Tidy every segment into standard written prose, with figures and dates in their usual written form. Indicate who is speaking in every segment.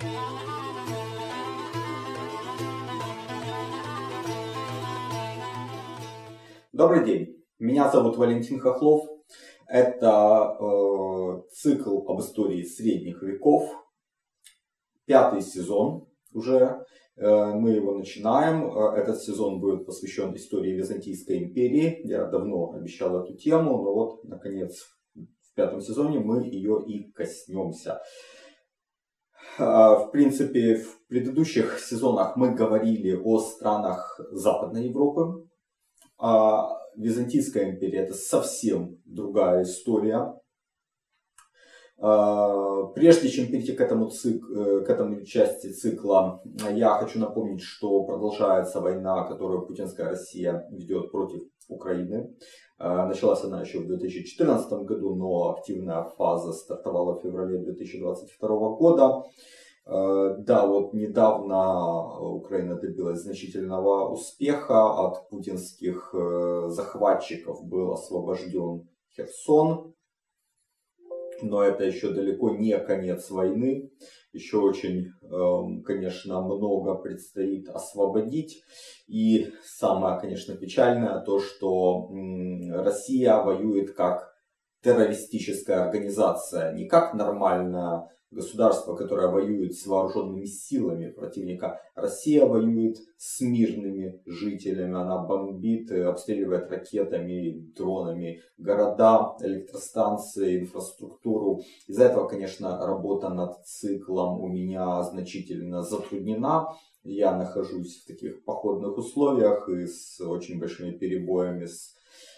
Speaker 1: Добрый день, меня зовут Валентин Хохлов. Это цикл об истории средних веков, 5-й сезон уже. Мы его начинаем. Этот сезон будет посвящен истории Византийской империи. Я давно обещал эту тему, но вот, наконец, в 5-м сезоне мы ее и коснемся. В принципе, в предыдущих сезонах мы говорили о странах Западной Европы. А Византийская империя — это совсем другая история. Прежде чем перейти к этому части цикла, я хочу напомнить, что продолжается война, которую путинская Россия ведет против Украины. Началась она еще в 2014 году, но активная фаза стартовала в феврале 2022 года. Да, вот недавно Украина добилась значительного успеха. От путинских захватчиков был освобожден Херсон. Но это еще далеко не конец войны. Еще очень, конечно, много предстоит освободить. И самое, конечно, печальное то, что Россия воюет как террористическая организация, не как нормальное государство, которое воюет с вооруженными силами противника. Россия воюет с мирными жителями. Она бомбит, обстреливает ракетами, дронами города, электростанции, инфраструктуру. Из-за этого, конечно, работа над циклом у меня значительно затруднена. Я нахожусь в таких походных условиях и с очень большими перебоями с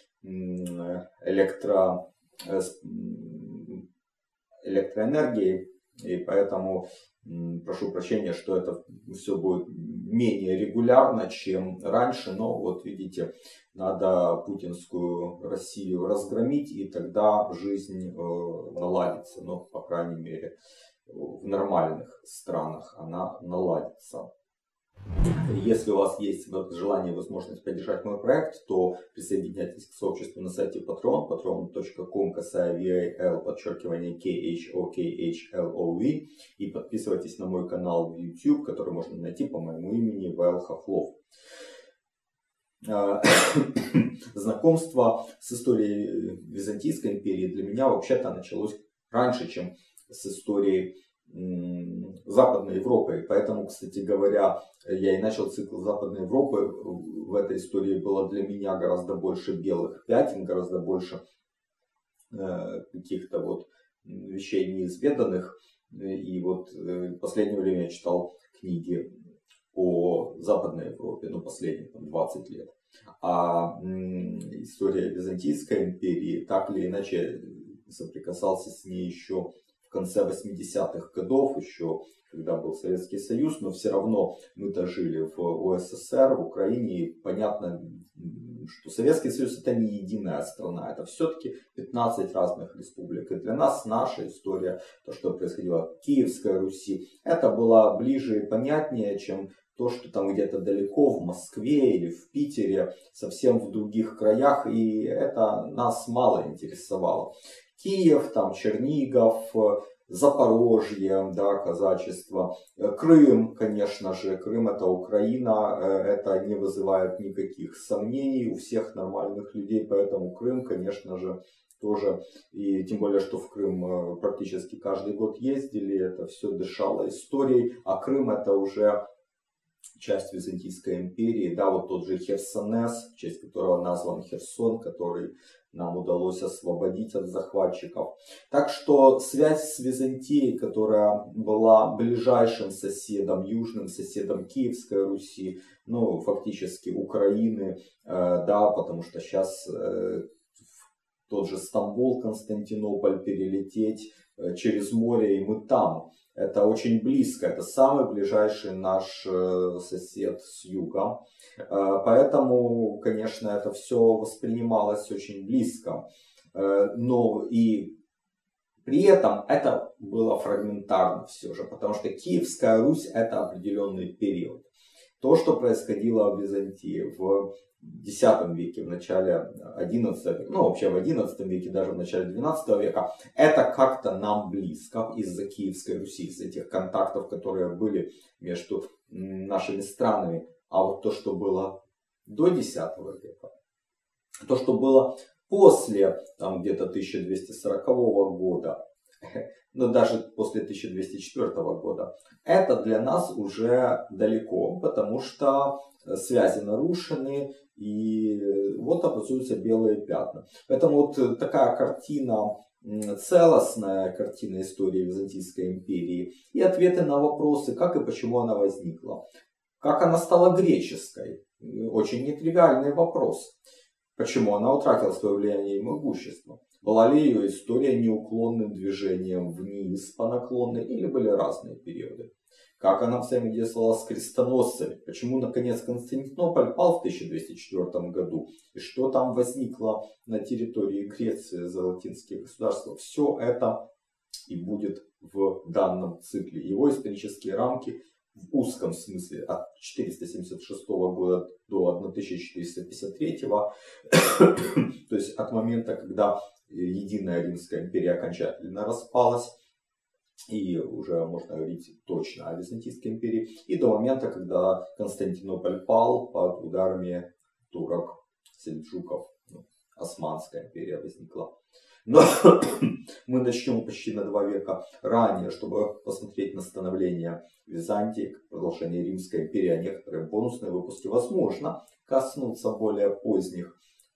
Speaker 1: электроэнергией. И поэтому прошу прощения, что это все будет менее регулярно, чем раньше. Но вот видите, надо путинскую Россию разгромить, и тогда жизнь наладится. Ну, по крайней мере, в нормальных странах она наладится. Если у вас есть желание и возможность поддержать мой проект, то присоединяйтесь к сообществу на сайте Patreon, patreon.com/VAL_KHOKHLOV, и подписывайтесь на мой канал в YouTube, который можно найти по моему имени Вайл Хохлов. Знакомство с историей Византийской империи для меня вообще-то началось раньше, чем с историей Западной Европы. Поэтому, кстати говоря, я и начал цикл Западной Европы. В этой истории было для меня гораздо больше белых пятен, гораздо больше каких-то вот вещей неизведанных. И вот в последнее время я читал книги о Западной Европе, ну, последние 20 лет. А история Византийской империи, так или иначе, соприкасался с ней еще в конце 80-х годов, еще когда был Советский Союз, но все равно мы-то жили в УССР, в Украине, и понятно, что Советский Союз — это не единая страна, это все-таки 15 разных республик. И для нас наша история, то, что происходило в Киевской Руси, это было ближе и понятнее, чем то, что там где-то далеко, в Москве или в Питере, совсем в других краях, и это нас мало интересовало. Киев, там Чернигов, Запорожье, да, казачество, Крым, конечно же, Крым — это Украина, это не вызывает никаких сомнений у всех нормальных людей, поэтому Крым, конечно же, тоже, и тем более, что в Крым практически каждый год ездили, это все дышало историей, а Крым — это уже часть Византийской империи, да, вот тот же Херсонес, в честь которого назван Херсон, который нам удалось освободить от захватчиков. Так что связь с Византией, которая была ближайшим соседом, южным соседом Киевской Руси, ну, фактически Украины, да, потому что сейчас тот же Стамбул, Константинополь перелететь через море, и мы там. Это очень близко, это самый ближайший наш сосед с юга. Поэтому, конечно, это все воспринималось очень близко. Но и при этом это было фрагментарно все же, потому что Киевская Русь — это определенный период. То, что происходило в Византии в X веке, в начале XI века, ну вообще в XI веке, даже в начале XII века, это как-то нам близко из-за Киевской Руси, из этих контактов, которые были между нашими странами. А вот то, что было до X века, то, что было после там, где-то 1240 года, но даже после 1204 года, это для нас уже далеко, потому что связи нарушены, и вот образуются белые пятна. Поэтому вот такая картина, целостная картина истории Византийской империи и ответы на вопросы, как и почему она возникла. Как она стала греческой? Очень нетривиальный вопрос. Почему она утратила свое влияние и могущество? Была ли ее история неуклонным движением вниз по наклонной или были разные периоды? Как она взаимодействовала с крестоносцами? Почему, наконец, Константинополь пал в 1204 году? И что там возникло на территории Греции за латинские государства? Все это и будет в данном цикле. Его исторические рамки в узком смысле от 476 года до 1453, то есть от момента, когда единая Римская империя окончательно распалась, и уже можно говорить точно о Византийской империи, и до момента, когда Константинополь пал под ударами турок, сельджуков, Османская империя возникла. Но мы начнем почти на 2 века ранее, чтобы посмотреть на становление Византии, продолжение Римской империи, а некоторые бонусные выпуски возможно коснуться более поздних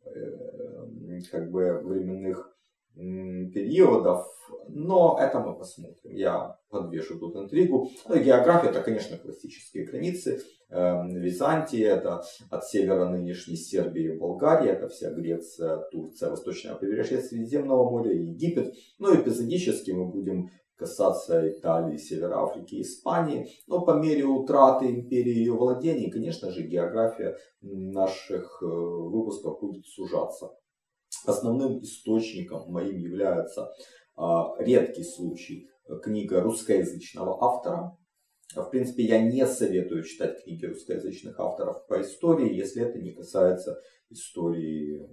Speaker 1: временных периодов, но это мы посмотрим. Я подвешу тут интригу. География — это, конечно, классические границы. Византия — это от севера нынешней Сербии и Болгарии, это вся Греция, Турция, восточное побережье Средиземного моря, Египет. Ну и эпизодически мы будем касаться Италии, Севера Африки, Испании. Но по мере утраты империи ее владений, конечно же, география наших выпусков будет сужаться. Основным источником моим является редкий случай книга русскоязычного автора. В принципе, я не советую читать книги русскоязычных авторов по истории, если это не касается истории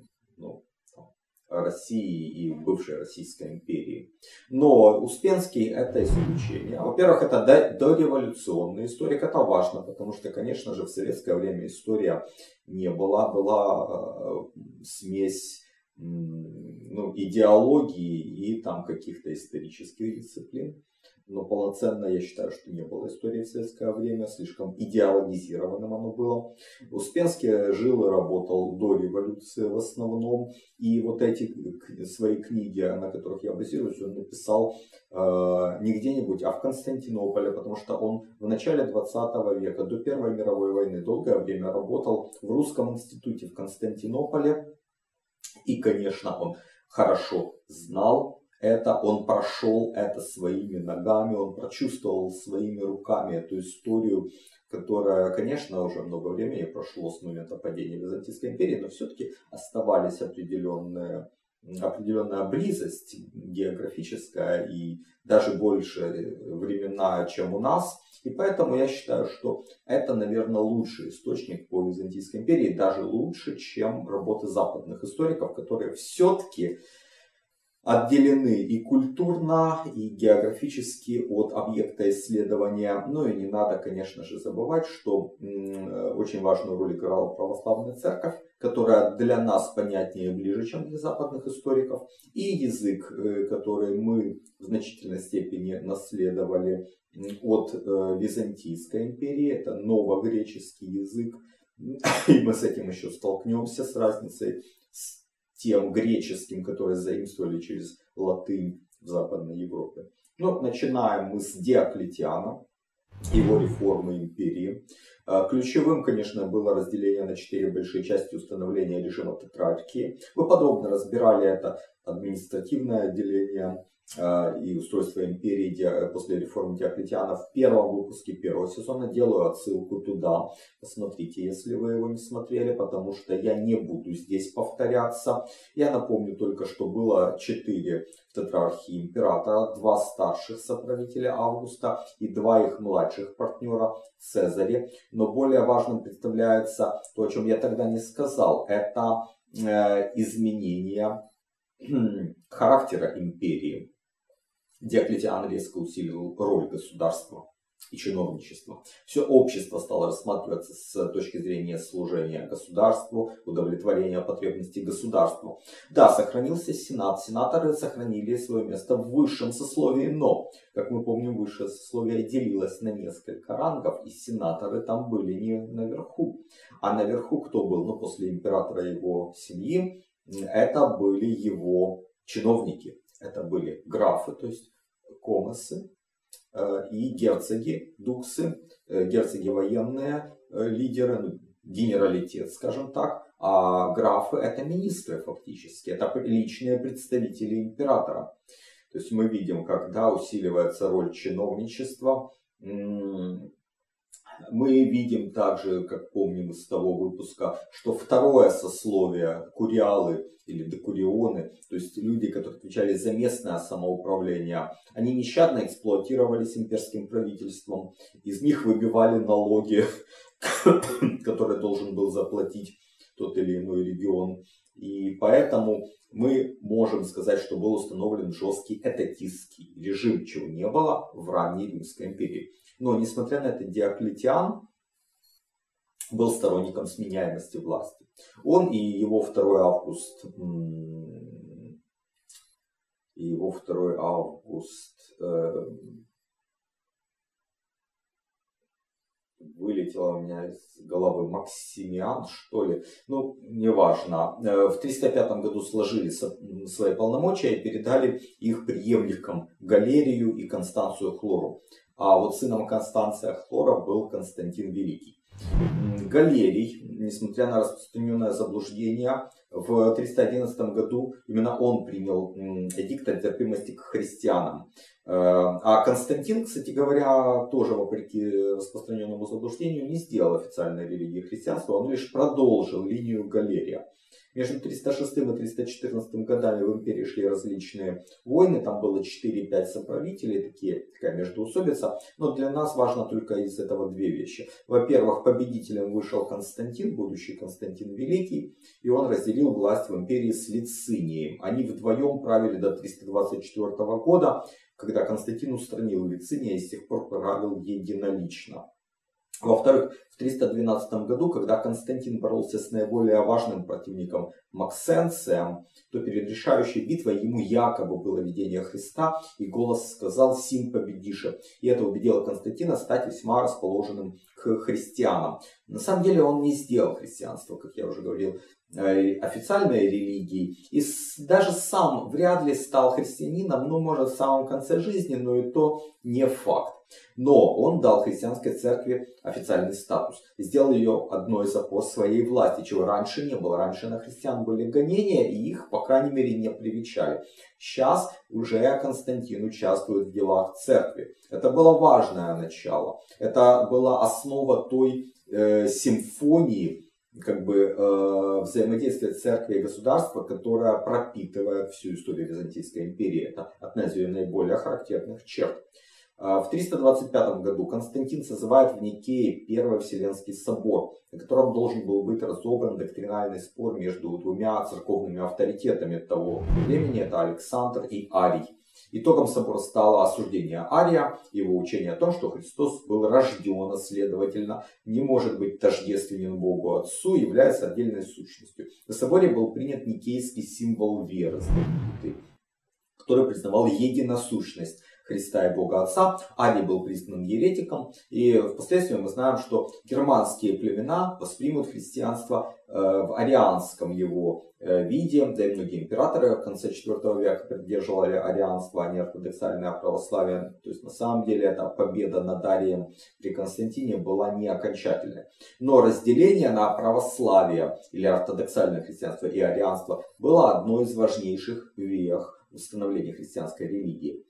Speaker 1: России и бывшей Российской империи. Но Успенский — это исключение. Во-первых, это дореволюционный историк. Это важно, потому что, конечно же, в советское время история не была. Была смесь идеологии и там каких-то исторических дисциплин. Но полноценно я считаю, что не было истории в советское время, слишком идеологизированным оно было. Успенский жил и работал до революции в основном. И вот эти свои книги, на которых я базируюсь, он написал не где-нибудь, а в Константинополе, потому что он в начале 20 века, до Первой мировой войны, долгое время работал в Русском институте в Константинополе. И, конечно, он хорошо знал это, он прошел это своими ногами, он прочувствовал своими руками эту историю, которая, конечно, уже много времени прошло с момента падения Византийской империи, но все-таки оставались определенная близость географическая и даже больше временная, чем у нас. И поэтому я считаю, что это, наверное, лучший источник по Византийской империи, даже лучше, чем работы западных историков, которые все-таки отделены и культурно, и географически от объекта исследования. Ну и не надо, конечно же, забывать, что очень важную роль играла православная церковь, которая для нас понятнее и ближе, чем для западных историков. И язык, который мы в значительной степени наследовали от Византийской империи, это новогреческий язык. И мы с этим еще столкнемся, с разницей с тем греческим, который заимствовали через латынь в Западной Европе. Но начинаем мы с Диоклетиана, его реформы империи. Ключевым, конечно, было разделение на 4 большие части, установления режима тетрархии. Мы подробно разбирали это административное отделение и устройство империи после реформы Диоклетиана в первом выпуске первого сезона. Делаю отсылку туда. Посмотрите, если вы его не смотрели, потому что я не буду здесь повторяться. Я напомню только, что было 4 в тетрархии императора, 2 старших соправителя Августа и 2 их младших партнера Цезаря. Но более важным представляется то, о чем я тогда не сказал. Это изменение характера империи. Диоклетиан резко усилил роль государства и чиновничества. Все общество стало рассматриваться с точки зрения служения государству, удовлетворения потребностей государству. Да, сохранился Сенат. Сенаторы сохранили свое место в высшем сословии, но, как мы помним, высшее сословие делилось на несколько рангов, и сенаторы там были не наверху. А наверху кто был? Ну, после императора и его семьи, это были его чиновники. Это были графы, то есть комесы, и герцоги, дуксы, герцоги военные, лидеры, генералитет, скажем так. А графы это министры фактически, это личные представители императора. То есть мы видим, когда усиливается роль чиновничества. Мы видим также, как помним из того выпуска, что второе сословие, куриалы или декурионы, то есть люди, которые отвечали за местное самоуправление, они нещадно эксплуатировались имперским правительством, из них выбивали налоги, которые должен был заплатить тот или иной регион. И поэтому мы можем сказать, что был установлен жесткий этатистский режим, чего не было в ранней Римской империи. Но, несмотря на это, Диоклетиан был сторонником сменяемости власти. Он и его второй Август, вылетело у меня из головы, Максимиан, что ли, ну, неважно. В 305 году сложили свои полномочия и передали их преемникам Галерию и Констанцию Хлору. А вот сыном Констанция Хлора был Константин Великий. Галерий, несмотря на распространенное заблуждение, в 311 году именно он принял эдикт о терпимости к христианам. А Константин, кстати говоря, тоже вопреки распространенному заблуждению не сделал официальной религии христианства, он лишь продолжил линию Галерия. Между 306 и 314 годами в империи шли различные войны, там было 4-5 соправителей, такая междоусобица. Но для нас важно только из этого 2 вещи. Во-первых, победителем вышел Константин, будущий Константин Великий, и он разделил власть в империи с Лицинием. Они вдвоем правили до 324 года, когда Константин устранил Лициния и с тех пор правил единолично. Во-вторых, в 312 году, когда Константин боролся с наиболее важным противником Максенцием, то перед решающей битвой ему якобы было видение Христа, и голос сказал «Сим победише». И это убедило Константина стать весьма расположенным к христианам. На самом деле он не сделал христианство, как я уже говорил, официальной религией. И даже сам вряд ли стал христианином, ну, может, в самом конце жизни, но и то не факт. Но он дал христианской церкви официальный статус. Сделал ее одной из опор своей власти, чего раньше не было. Раньше на христиан были гонения, и их, по крайней мере, не привечали. Сейчас уже Константин участвует в делах церкви. Это было важное начало. Это была основа той симфонии, взаимодействия церкви и государства, которая пропитывает всю историю Византийской империи. Это одна из ее наиболее характерных черт. В 325 году Константин созывает в Никее Первый Вселенский собор, на котором должен был быть разобран доктринальный спор между 2 церковными авторитетами того времени, это Александр и Арий. Итогом собора стало осуждение Ария, его учение о том, что Христос был рожден, следовательно, не может быть тождественен Богу Отцу, является отдельной сущностью. На соборе был принят никейский символ веры, который признавал единосущность Христа и Бога Отца. Арий был признан еретиком, и впоследствии мы знаем, что германские племена воспримут христианство в арианском его виде, да и многие императоры в конце IV века поддерживали арианство, а не ортодоксальное православие. То есть на самом деле эта победа над Арием при Константине была не окончательной. Но разделение на православие или ортодоксальное христианство и арианство было одной из важнейших вех установления христианской религии.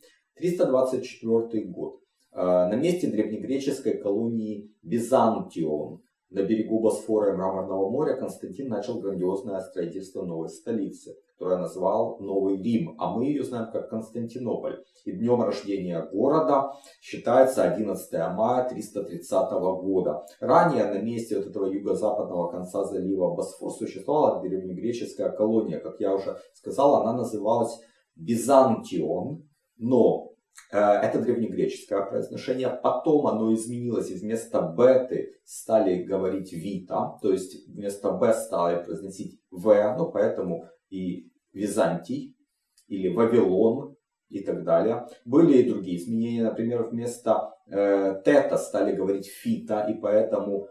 Speaker 1: 324 год. На месте древнегреческой колонии Византион на берегу Босфора и Мраморного моря Константин начал грандиозное строительство новой столицы, которую назвал Новый Рим, а мы ее знаем как Константинополь. И днем рождения города считается 11 мая 330 года. Ранее на месте вот этого юго-западного конца залива Босфор существовала древнегреческая колония. Как я уже сказал, она называлась Византион, но это древнегреческое произношение. Потом оно изменилось, и вместо беты стали говорить вита, то есть вместо б стали произносить в, ну поэтому и Византий или Вавилон и так далее. Были и другие изменения, например, вместо тета стали говорить фита, и поэтому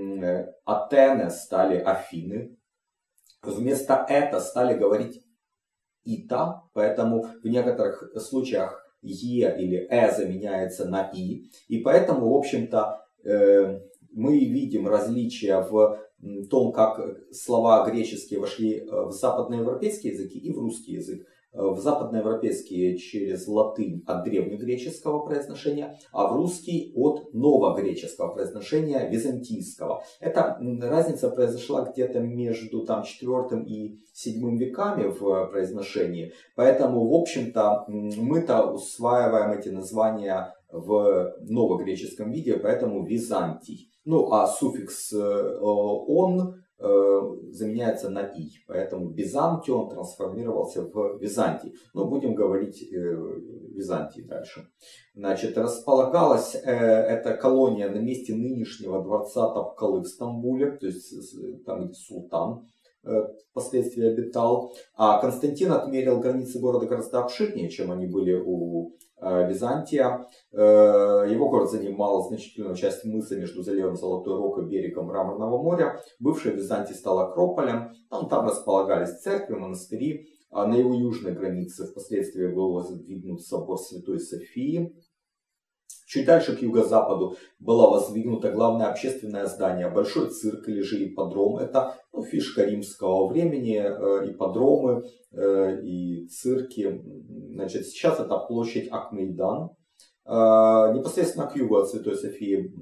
Speaker 1: Атены стали Афины. Вместо это стали говорить ита, поэтому в некоторых случаях Е или заменяется на И. И поэтому, в общем-то, мы видим различия в том, как слова греческие вошли в западноевропейские языки и в русский язык. В западноевропейские через латынь от древнегреческого произношения, а в русский от новогреческого произношения византийского. Эта разница произошла где-то между 4 и 7 веками в произношении. Поэтому, в общем-то, мы-то усваиваем эти названия в новогреческом виде, поэтому Византий. Ну а суффикс «он» заменяется на «и», поэтому Византион трансформировался в Византий. Но будем говорить Византий дальше. Значит, располагалась эта колония на месте нынешнего дворца Топкалы в Стамбуле, то есть там, где султан впоследствии обитал. А Константин отмерил границы города гораздо обширнее, чем они были у Византия. Его город занимал значительную часть мыса между заливом Золотой Рог и берегом Мраморного моря. Бывший Византий стал Акрополем. Там располагались церкви, монастыри. А на его южной границе впоследствии был воздвигнут собор Святой Софии. Чуть дальше к юго-западу было воздвигнуто главное общественное здание, большой цирк или же ипподром. Это фишка римского времени, ипподромы и цирки. Значит, сейчас это площадь Ак-Мейдан. Непосредственно к югу от Святой Софии,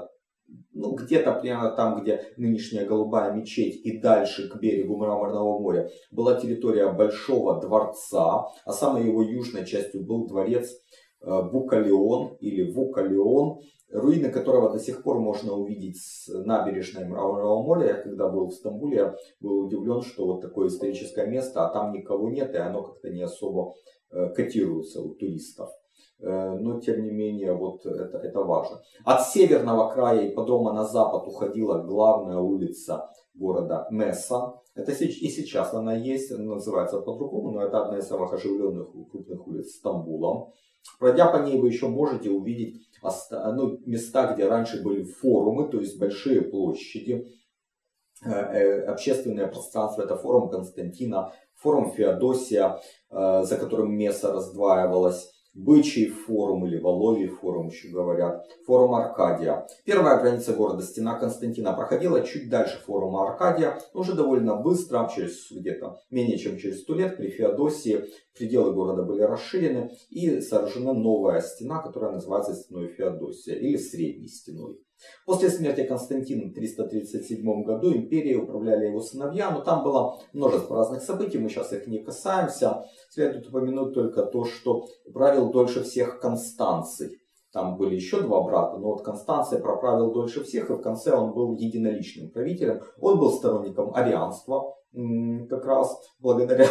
Speaker 1: где-то примерно там, где нынешняя Голубая мечеть, и дальше к берегу Мраморного моря, была территория Большого дворца, а самой его южной частью был дворец Букалеон или Вукалеон, руины которого до сих пор можно увидеть с набережной Мраморного моря. Я когда был в Стамбуле, я был удивлен, что вот такое историческое место, а там никого нет, и оно как-то не особо котируется у туристов. Но тем не менее, вот это важно. От северного края ипподрома на запад уходила главная улица города Месса. Это и сейчас она есть, она называется по-другому, но это одна из самых оживленных крупных улиц Стамбула. Пройдя по ней, вы еще можете увидеть места, где раньше были форумы, то есть большие площади, общественное пространство. Это форум Константина, форум Феодосия, за которым Месса раздваивалась, Бычий форум или Воловий форум еще говорят, форум Аркадия. Первая граница города, стена Константина, проходила чуть дальше форума Аркадия, но уже довольно быстро, через где-то менее чем через 100 лет, при Феодосии пределы города были расширены и сооружена новая стена, которая называется стеной Феодосия или Средней стеной. После смерти Константина в 337 году империей управляли его сыновья, но там было множество разных событий, мы сейчас их не касаемся. Следует упомянуть только то, что правил дольше всех Констанций. Там были еще два брата, но вот Констанций проправил дольше всех, и в конце он был единоличным правителем. Он был сторонником арианства, как раз благодаря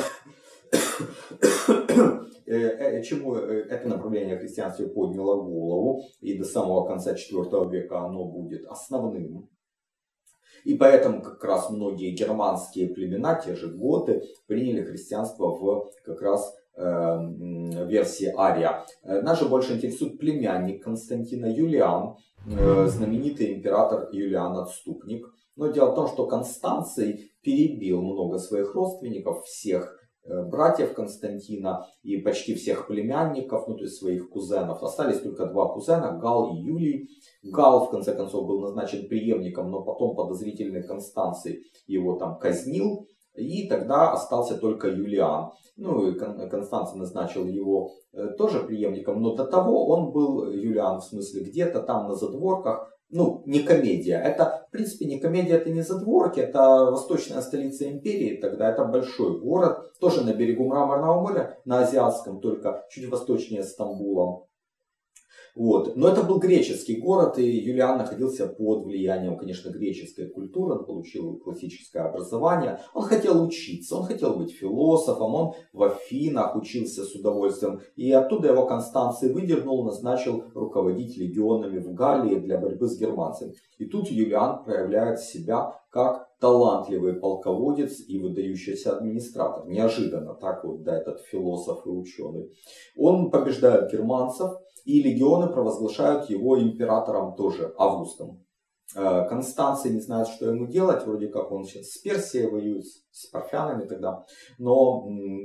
Speaker 1: чему это направление в христианстве подняло голову, и до самого конца IV века оно будет основным. И поэтому как раз многие германские племена, те же готы, приняли христианство в как раз версии Ария. Нас же больше интересует племянник Константина Юлиан, знаменитый император Юлиан Отступник. Но дело в том, что Констанций перебил много своих родственников, всех братьев Константина и почти всех племянников, то есть своих кузенов. Остались только два кузена, Гал и Юлий. Гал, в конце концов, был назначен преемником, но потом подозрительный Констанций его там казнил. И тогда остался только Юлиан. Ну и Констанций назначил его тоже преемником, но до того он был, Юлиан, в смысле, где-то там на задворках. Ну, не комедия. Это, в принципе, не комедия, это не задворки, это восточная столица империи. Тогда это большой город, тоже на берегу Мраморного моря, на Азиатском, только чуть восточнее Стамбула. Вот. Но это был греческий город, и Юлиан находился под влиянием, конечно, греческой культуры. Он получил классическое образование. Он хотел учиться, он хотел быть философом, он в Афинах учился с удовольствием. И оттуда его Констанций выдернул, назначил руководить легионами в Галлии для борьбы с германцами. И тут Юлиан проявляет себя как талантливый полководец и выдающийся администратор. Неожиданно так вот, да, этот философ и ученый. Он побеждает германцев, и легионы провозглашают его императором тоже, Августом. Констанций не знает, что ему делать, вроде как он сейчас с Персией воюет, с парфянами тогда, но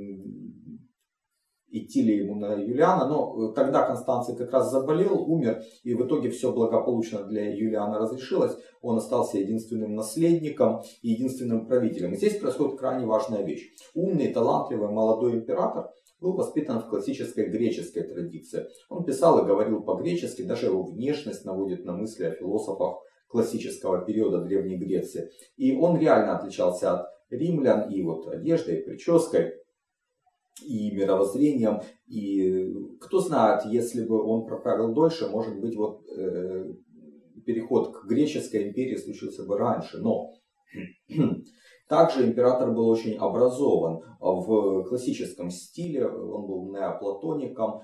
Speaker 1: идти ли ему на Юлиана, но тогда Констанций как раз заболел, умер, и в итоге все благополучно для Юлиана разрешилось, он остался единственным наследником и единственным правителем. И здесь происходит крайне важная вещь. Умный, талантливый, молодой император был воспитан в классической греческой традиции. Он писал и говорил по-гречески, даже его внешность наводит на мысли о философах классического периода Древней Греции. И он реально отличался от римлян и вот одеждой, и прической, и мировоззрением. И кто знает, если бы он проправил дольше, может быть, вот переход к греческой империи случился бы раньше. Но также император был очень образован в классическом стиле, он был неоплатоником.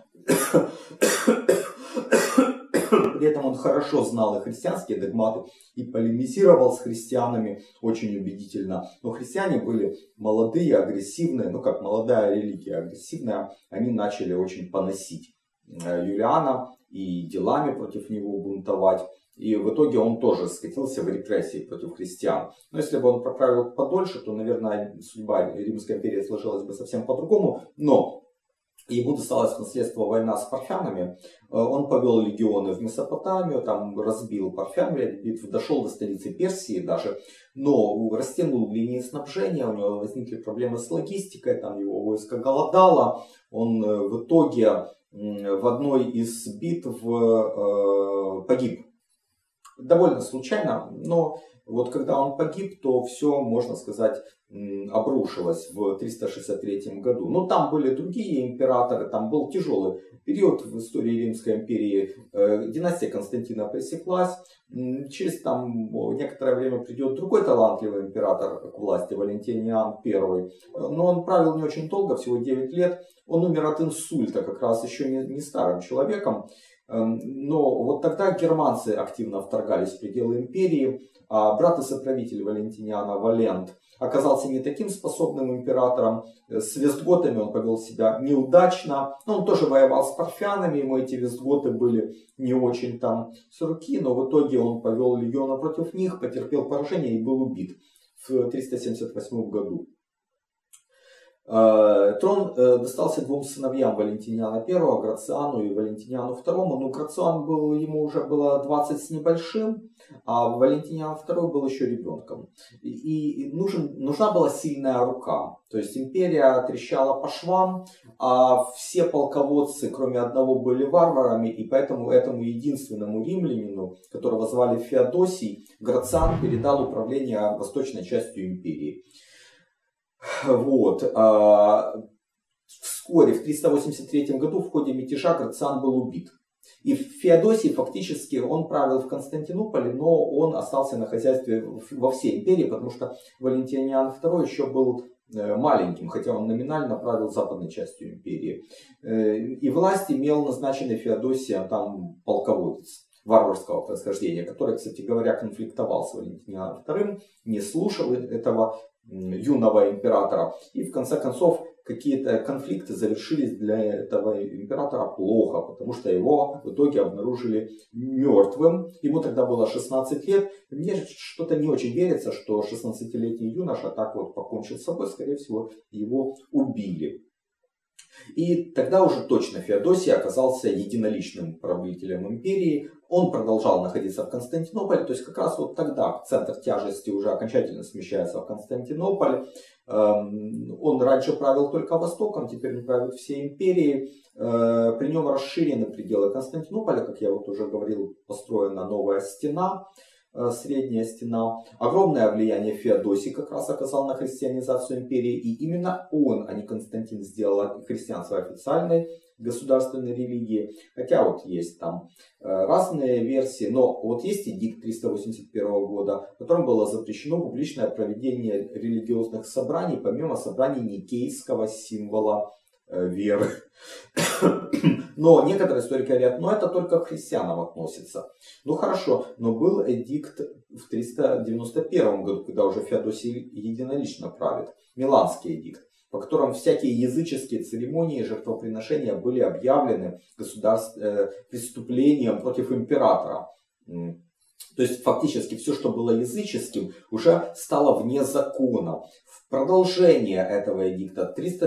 Speaker 1: При этом он хорошо знал и христианские догматы, и полемизировал с христианами очень убедительно. Но христиане были молодые, агрессивные, ну как молодая религия агрессивная, они начали очень поносить Юлиана и делами против него бунтовать. И в итоге он тоже скатился в репрессии против христиан. Но если бы он проправил подольше, то, наверное, судьба Римской империи сложилась бы совсем по-другому. Но ему досталась в наследство война с парфянами. Он повел легионы в Месопотамию, там разбил парфян, дошел до столицы Персии даже, но растянул линии снабжения, у него возникли проблемы с логистикой, там его войско голодало. Он в итоге в одной из битв погиб. Довольно случайно, но вот когда он погиб, то все, можно сказать, обрушилось в 363 году. Но там были другие императоры, там был тяжелый период в истории Римской империи. Династия Константина пресеклась. Через там некоторое время придет другой талантливый император к власти, Валентиниан I. Но он правил не очень долго, всего 9 лет. Он умер от инсульта, как раз еще не старым человеком. Но вот тогда германцы активно вторгались в пределы империи, а брат и соправитель Валентиниана Валент оказался не таким способным императором. С вестготами он повел себя неудачно. Но он тоже воевал с парфянами, ему эти вестготы были не очень там с руки, но в итоге он повел легиона против них, потерпел поражение и был убит в 378 году. Трон достался двум сыновьям Валентиниана I, Грациану и Валентиниану II. Но Грациан ему уже было 20 с небольшим, а Валентиниан II был еще ребенком. И нужна была сильная рука. То есть империя трещала по швам, а все полководцы, кроме одного, были варварами. И поэтому этому единственному римлянину, которого звали Феодосий, Грациан передал управление восточной частью империи. Вот. Вскоре, в 383 году, в ходе мятежа Грациан был убит. И Феодосий фактически, он правил в Константинополе, но он остался на хозяйстве во всей империи, потому что Валентиниан II еще был маленьким, хотя он номинально правил западной частью империи. И власть имел назначенный Феодосием там полководец варварского происхождения, который, кстати говоря, конфликтовал с Валентинианом II, не слушал этого юного императора. И в конце концов какие-то конфликты завершились для этого императора плохо, потому что его в итоге обнаружили мертвым. Ему тогда было 16 лет. И мне что-то не очень верится, что 16-летний юноша так вот покончил с собой. Скорее всего, его убили. И тогда уже точно Феодосий оказался единоличным правителем империи. Он продолжал находиться в Константинополе, то есть как раз вот тогда центр тяжести уже окончательно смещается в Константинополь. Он раньше правил только Востоком, теперь он правит всей империей. При нем расширены пределы Константинополя, как я вот уже говорил, построена новая стена, средняя стена. Огромное влияние Феодосий как раз оказал на христианизацию империи, и именно он, а не Константин, сделал христианство официальной государственной религии. Хотя вот есть там разные версии, но вот есть эдикт 381 года, в котором было запрещено публичное проведение религиозных собраний, помимо собраний никейского символа веры. Но некоторые историки говорят, но это только к христианам относится. Ну хорошо, но был эдикт в 391 году, когда уже Феодосий единолично правит, Миланский эдикт, по которому всякие языческие церемонии и жертвоприношения были объявлены преступлением против императора. То есть фактически все, что было языческим, уже стало вне закона. В продолжение этого эдикта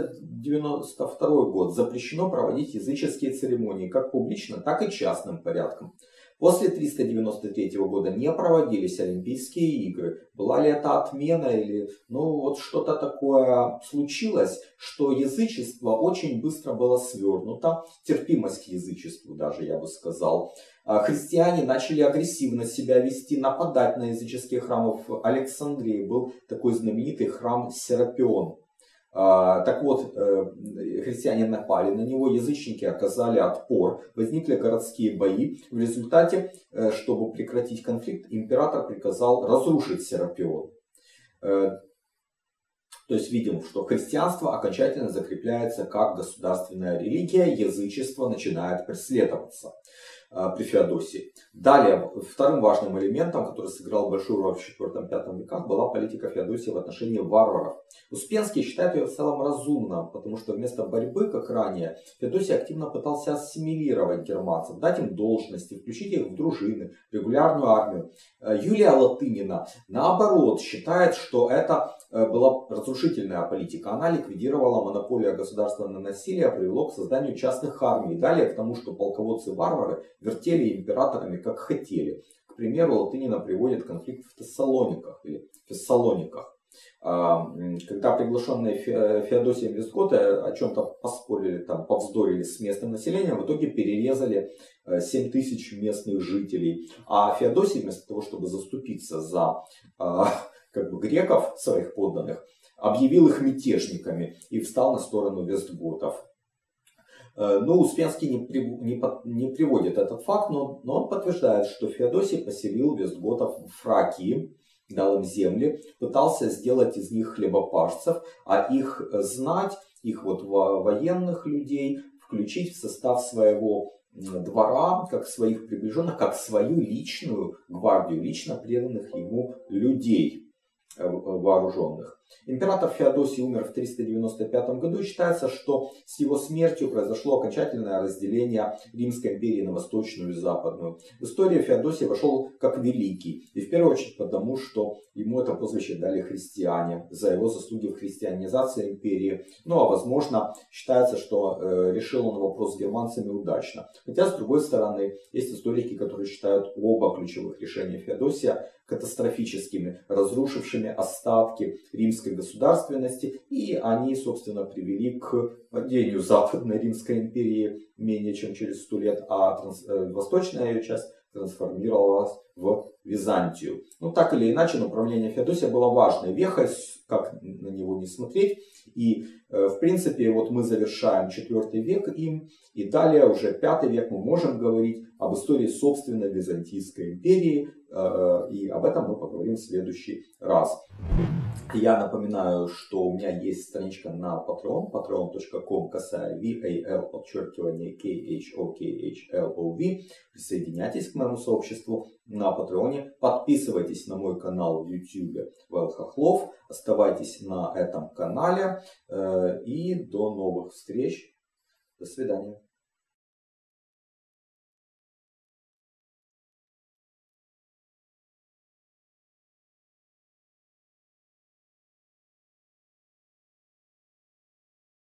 Speaker 1: 392 год запрещено проводить языческие церемонии как публично, так и частным порядком. После 393 года не проводились Олимпийские игры. Была ли это отмена или вот что-то такое случилось, что язычество очень быстро было свернуто, терпимость к язычеству даже, я бы сказал. Христиане начали агрессивно себя вести, нападать на языческие храмы. В Александрии был такой знаменитый храм Серапион. Так вот, христиане напали на него, язычники оказали отпор, возникли городские бои. В результате, чтобы прекратить конфликт, император приказал разрушить Серапион. То есть видим, что христианство окончательно закрепляется как государственная религия, язычество начинает преследоваться при Феодосии. Далее, вторым важным элементом, который сыграл большую роль в IV-V веках, была политика Феодосии в отношении варваров. Успенский считает ее в целом разумно, потому что вместо борьбы, как ранее, Феодосий активно пытался ассимилировать германцев, дать им должности, включить их в дружины, регулярную армию. Юлия Латынина, наоборот, считает, что это была разрушительная политика. Она ликвидировала монополию государственного насилия, привело к созданию частных армий. Далее к тому, что полководцы-варвары вертели императорами как хотели. К примеру, Латынина приводит конфликт в Фессалониках. Когда приглашенные Феодосием вестготы о чем-то поспорили, повздорили с местным населением, в итоге перерезали 7 тысяч местных жителей. А Феодосий, вместо того, чтобы заступиться за греков, своих подданных, объявил их мятежниками и встал на сторону вестготов. Но Успенский не приводит этот факт, но он подтверждает, что Феодосий поселил вестготов в Фракии, дал им земли, пытался сделать из них хлебопашцев, а их знать, их военных людей включить в состав своего двора, как своих приближенных, как свою личную гвардию, лично преданных ему людей вооруженных. Император Феодосий умер в 395 году, и считается, что с его смертью произошло окончательное разделение Римской империи на восточную и западную. В историю Феодосий вошел как великий, и в первую очередь потому, что ему это прозвище дали христиане за его заслуги в христианизации империи. А возможно, считается, что решил он вопрос с германцами удачно. Хотя, с другой стороны, есть историки, которые считают оба ключевых решения Феодосия катастрофическими, разрушившими остатки римской государственности, и они, собственно, привели к падению Западной Римской империи менее чем через 100 лет, а восточная ее часть трансформировалась в Византию. Так или иначе, направление Феодосия было важной вехой, как на него не смотреть. И, в принципе, мы завершаем IV век им, и далее, уже V век, мы можем говорить об истории собственной Византийской империи, и об этом мы поговорим в следующий раз. Я напоминаю, что у меня есть страничка на Patreon, patreon.com/VAL_KHOKHLOV. Присоединяйтесь к моему сообществу на Патреоне, подписывайтесь на мой канал в YouTube Вал Хохлов, оставайтесь на этом канале, и до новых встреч. До свидания.